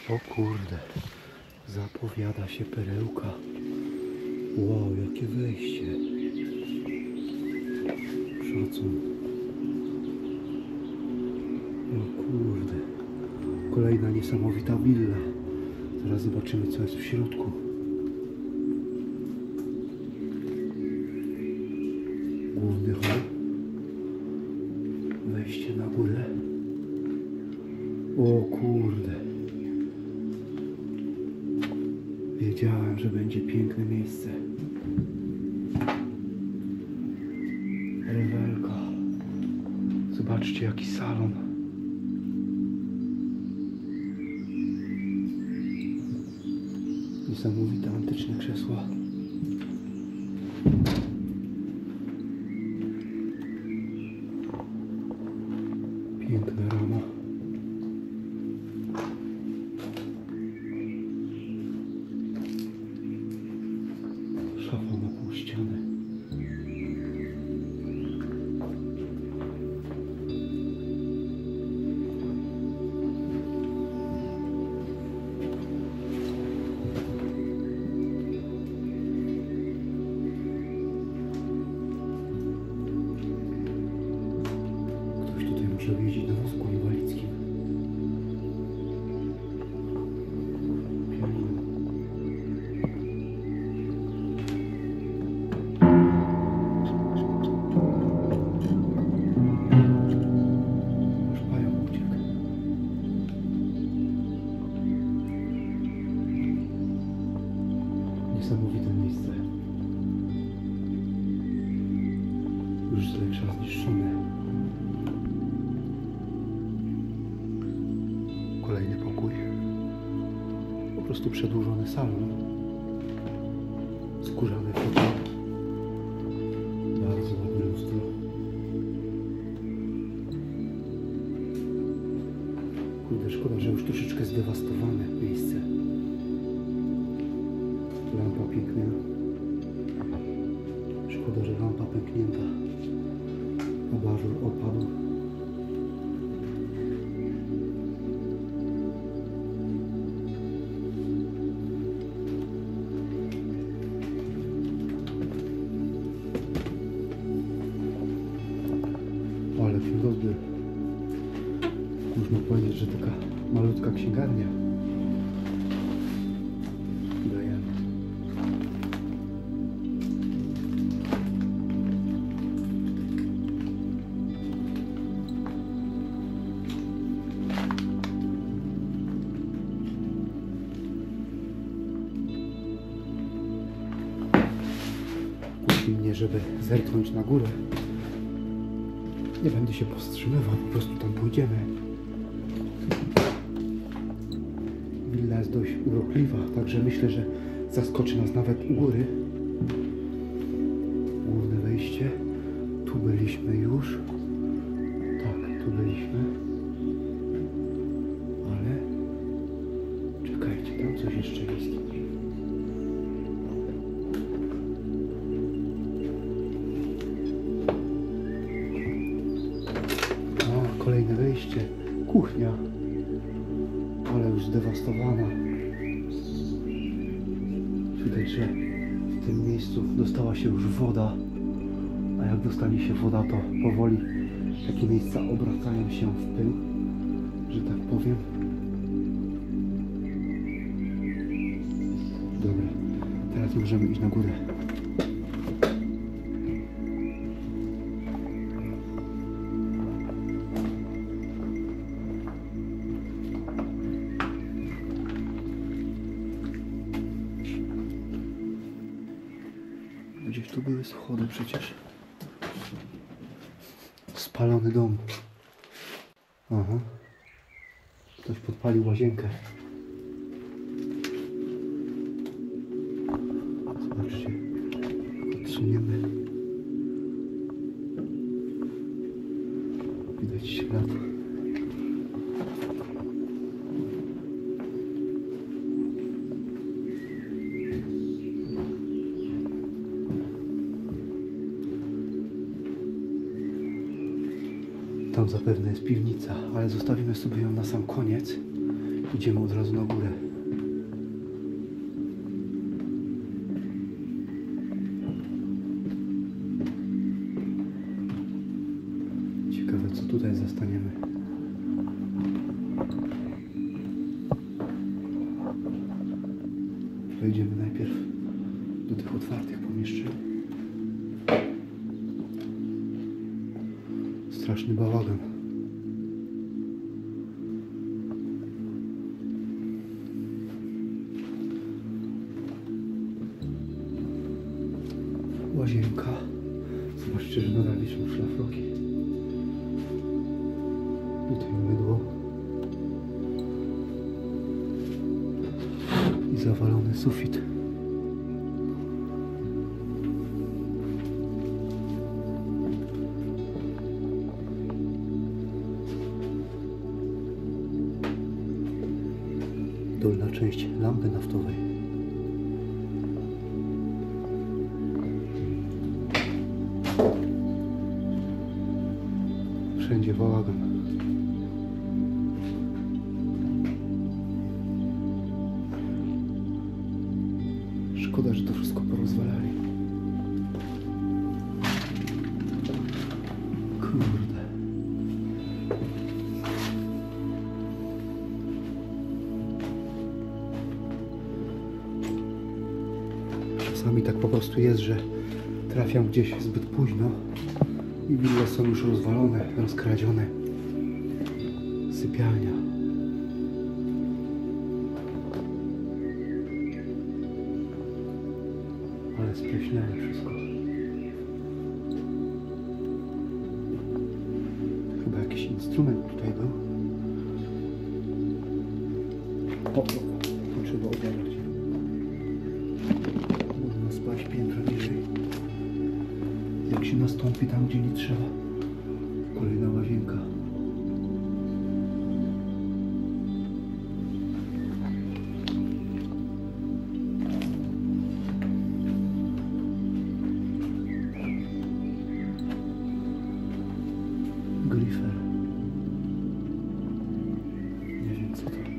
O kurde, zapowiada się perełka. Wow, jakie wejście. Szacun. O kurde, kolejna niesamowita willa. Zaraz zobaczymy, co jest w środku. Główny hol. Wejście na górę. O kurde. Wiedziałem, że będzie piękne miejsce. Rewelka. Zobaczcie, jaki salon. Niesamowite antyczne krzesła. Piękna rama. Szafa na pół ściany. Ktoś tutaj może jeździć na wózku inwalidzkim. Niesamowite miejsce. Już z lepsza zniszczone. Kolejny pokój. Po prostu przedłużony salon. Skórzane fotel. Bardzo ładne lustro. Kurde, szkoda, że już troszeczkę zdewastowane miejsce. Lampa piękna. Szkoda, że lampa pęknięta. Abażur opadł. Ale kręgozbiór. Można powiedzieć, że taka malutka księgarnia. Dajemy. Kusi mnie, żeby zerknąć na górę. Nie będę się powstrzymywał, po prostu tam pójdziemy. Willa jest dość urokliwa, także myślę, że zaskoczy nas nawet u góry. Główne wejście. Tu byliśmy już. Tak, tu byliśmy. Ale czekajcie, tam coś jeszcze jest. Kolejne wejście, kuchnia, ale już zdewastowana. Widać, że w tym miejscu dostała się już woda, a jak dostanie się woda, to powoli takie miejsca obracają się w pył, że tak powiem. Dobra, teraz możemy iść na górę. Gdzieś tu były schody przecież. Spalony dom. Aha. Ktoś podpalił łazienkę. Zobaczcie. Patrzymy. Widać ślad. Tam zapewne jest piwnica, ale zostawimy sobie ją na sam koniec Idziemy od razu na górę. Ciekawe, co tutaj zastaniemy. Wejdziemy najpierw do tych otwartych pomieszczeń. Straszny bałagan. Łazienka. Zobaczcie, że nadal wiszą szlafroki. Tutaj mydło. I zawalony sufit. Dolna część lampy naftowej. Wszędzie bałagan. Szkoda, że to wszystko porozwalali. Kurde. Czasami tak po prostu jest, że trafiam gdzieś zbyt późno i wille są już rozwalone, rozkradzione. Sypialnia. Ale spleśniałe wszystko. Chyba jakiś instrument tutaj był. O, to trzeba odebrać. Można spać piętro niżej. Jak się nastąpi tam, gdzie nie trzeba. Kolejna łazienka. Grifer. Nie wiem co to.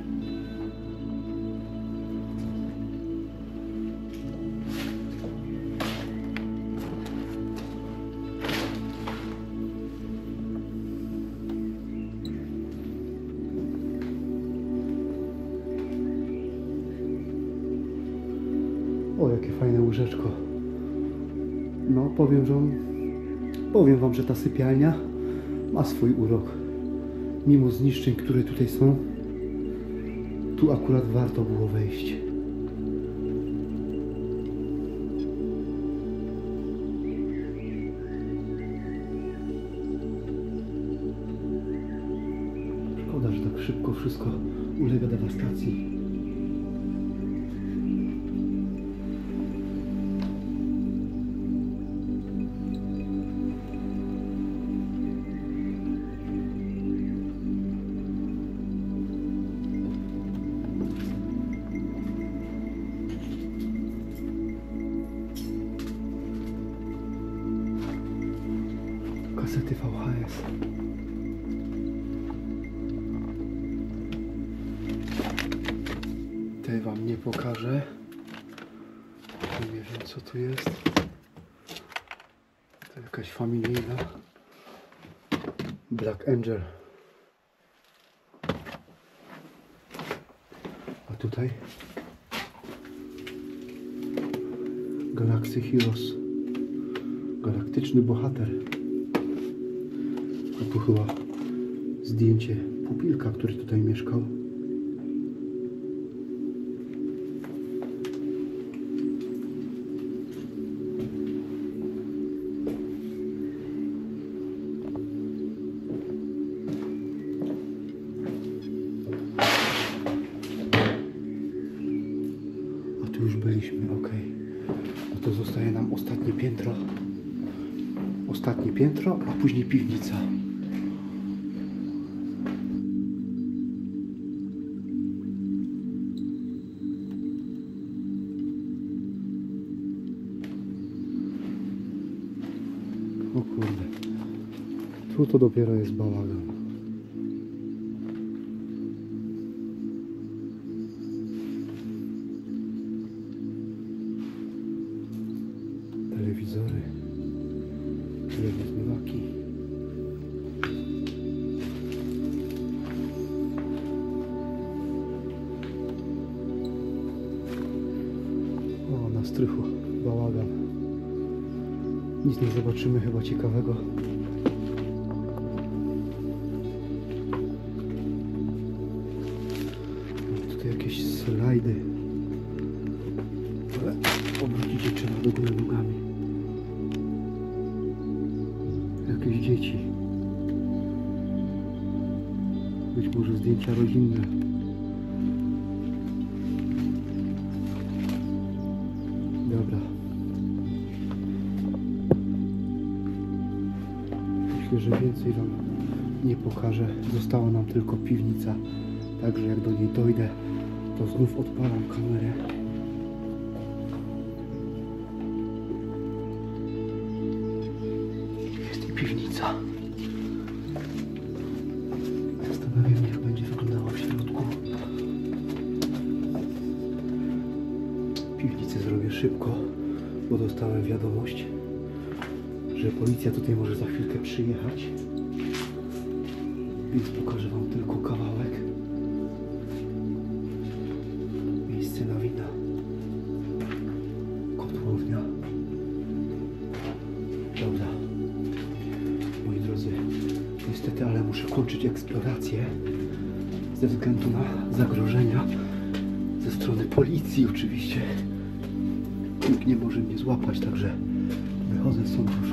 O, jakie fajne łóżeczko. No, powiem wam, że ta sypialnia ma swój urok. Mimo zniszczeń, które tutaj są, tu akurat warto było wejść. Szkoda, że tak szybko wszystko ulega dewastacji. Kasety VHS. Tej wam nie pokażę. Nie wiem co tu jest. To jakaś familijna. Black Angel. A tutaj Galaxy Heroes. Galaktyczny bohater. A tu chyba zdjęcie pupilka, który tutaj mieszkał. A tu już byliśmy, ok. No to zostaje nam ostatnie piętro. Ostatnie piętro, a później piwnica. O kurde. Tu to dopiero jest bałagan. strychu, bałagan. Nic nie zobaczymy chyba ciekawego. Tutaj jakieś slajdy. Ale obrócić je trzeba do góry nogami. Jakieś dzieci. Być może zdjęcia rodzinne. Dobra. Myślę, że więcej wam nie pokażę. Została nam tylko piwnica. Także jak do niej dojdę, to znów odpalam kamerę. Jest i piwnica. Zastanawiam się, jak będzie wyglądała w środku. Piwnicę zrobię szybko, bo dostałem wiadomość, że policja tutaj może za chwilkę przyjechać. Więc pokażę wam tylko kawałek. Miejsce na wina. Kotłownia. Dobra. Moi drodzy, niestety, ale muszę kończyć eksplorację ze względu na zagrożenia ze strony policji oczywiście. Nikt nie może mnie złapać, także wychodzę stąd już.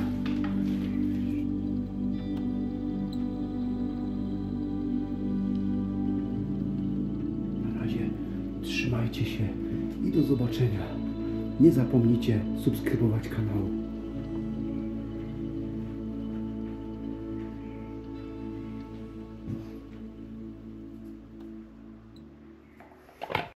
Na razie trzymajcie się i do zobaczenia. Nie zapomnijcie subskrybować kanału.